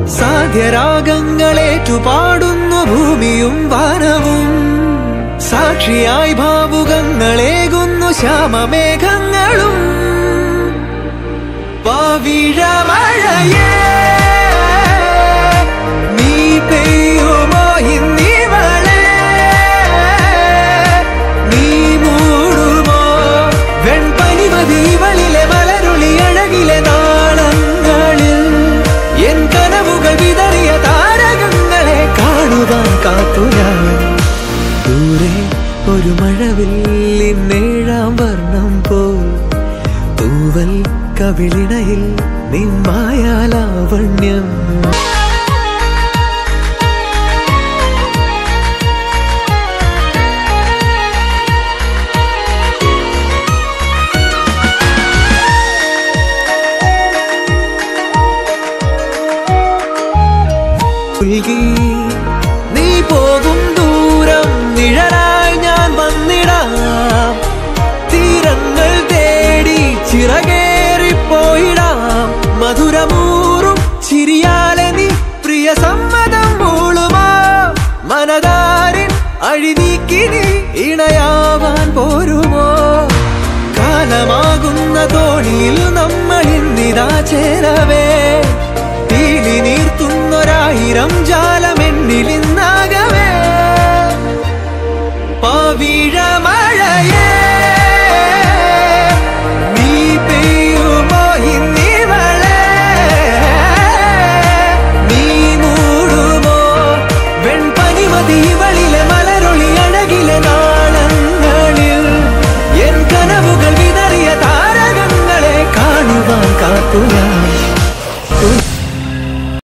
സാധ്യരാഗങ്ങളേറ്റുപാടുന്നു ഭൂമിയും വാനവും. സാക്ഷിയായി ഭാവുകങ്ങളേകുന്നു ശ്യാമമേഘങ്ങളും. പവിഴമഴയേ നീ പെയ്യുമോ ഇന്നിവളെ, നീ മൂടുമോ വെൺപനിമതിവളിലെ മലരുളി അഴകിലെ നാളങ്ങളിൽ. എൻ കനവുകൾ വിതറിയ താരകങ്ങളെ കാണുവാൻ കാത്തു ഞാൻ. ദൂരെ ഒരു മഴവില്ലിൻ 7-ാം വർണ്ണം പോൽ തൂവൽ കവിളിണയിൽ നിമ്മായാലാവണ്യം. നീ പോകും ദൂരം നിഴലായി ഞാൻ വന്നിടാം. തീരങ്ങൾ തേടി ചിറകേറിപ്പോയിടാം. മധുരമൂറും ചിരിയാലെ നീ പ്രിയ സമ്മതം മൂളുമാ. മനതാരിൻ അഴിനീക്കി നീ ഇണയാവാൻ പോരുമോ. കാലമാകുന്ന തോണിയിൽ നമ്മൾ ഇന്നിതാ ചേരവേ. തീലി നീർത്തുന്നൊരായിരം ജാലമെന്നിലിന്നാകവേ. പവിഴമഴയേ നീ പെയ്യുമോ ഇന്നിവളെ, നീ മൂടുമോ വെൺപനിമതിവ